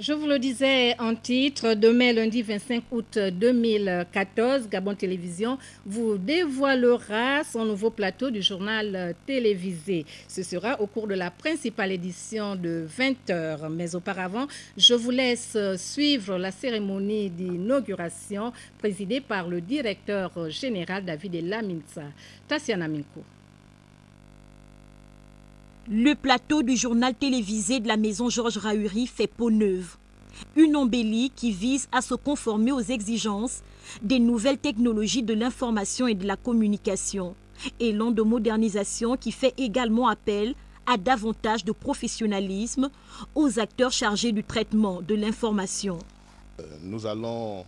Je vous le disais en titre, demain lundi 25 août 2014, Gabon Télévision vous dévoilera son nouveau plateau du journal télévisé. Ce sera au cours de la principale édition de 20h. Mais auparavant, je vous laisse suivre la cérémonie d'inauguration présidée par le directeur général David Elaminsa. Tatiana Minko. Le plateau du journal télévisé de la maison Georges Rahuri fait peau neuve. Une embellie qui vise à se conformer aux exigences des nouvelles technologies de l'information et de la communication. Élan de modernisation qui fait également appel à davantage de professionnalisme aux acteurs chargés du traitement de l'information. Nous allons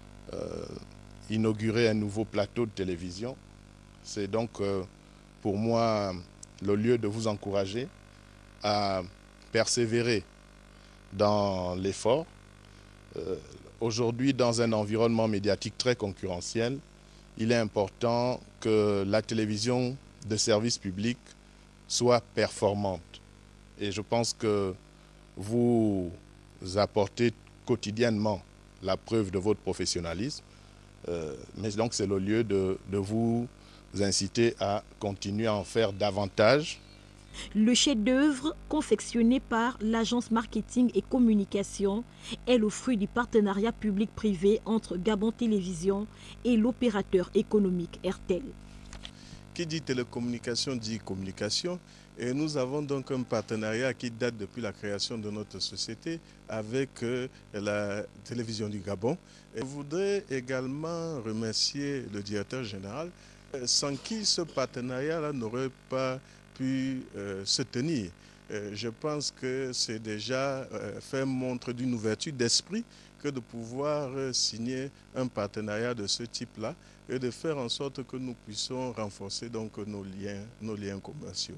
inaugurer un nouveau plateau de télévision. C'est donc pour moi le lieu de vous encourager à persévérer dans l'effort. Aujourd'hui, dans un environnement médiatique très concurrentiel, il est important que la télévision de service public soit performante. Et je pense que vous apportez quotidiennement la preuve de votre professionnalisme. Mais donc c'est le lieu de vous inciter à continuer à en faire davantage. Le chef-d'œuvre confectionné par l'agence marketing et communication est le fruit du partenariat public-privé entre Gabon Télévision et l'opérateur économique RTL. Qui dit télécommunication dit communication, et nous avons donc un partenariat qui date depuis la création de notre société avec la télévision du Gabon. Et je voudrais également remercier le directeur général, sans qui ce partenariat-là n'aurait pas pu se tenir. Je pense que c'est déjà fait montre d'une ouverture d'esprit que de pouvoir signer un partenariat de ce type-là et de faire en sorte que nous puissions renforcer donc nos liens commerciaux.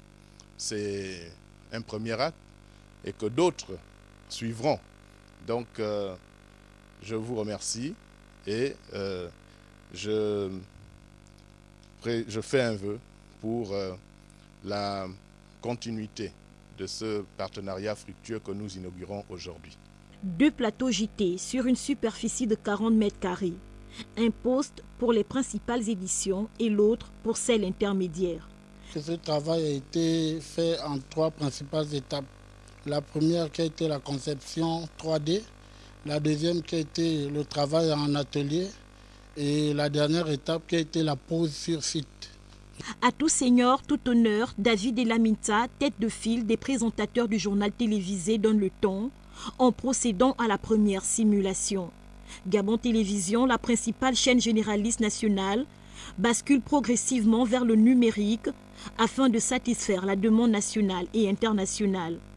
C'est un premier acte et que d'autres suivront. Donc je vous remercie et je fais un vœu pour la continuité de ce partenariat fructueux que nous inaugurons aujourd'hui. 2 plateaux JT sur une superficie de 40 mètres carrés. Un poste pour les principales éditions et l'autre pour celles intermédiaires. Ce travail a été fait en 3 principales étapes. La première qui a été la conception 3D, la deuxième qui a été le travail en atelier et la dernière étape qui a été la pose sur site. À tout seigneur, tout honneur, David Elaminsa, tête de file des présentateurs du journal télévisé, donne le ton en procédant à la première simulation. Gabon Télévision, la principale chaîne généraliste nationale, bascule progressivement vers le numérique afin de satisfaire la demande nationale et internationale.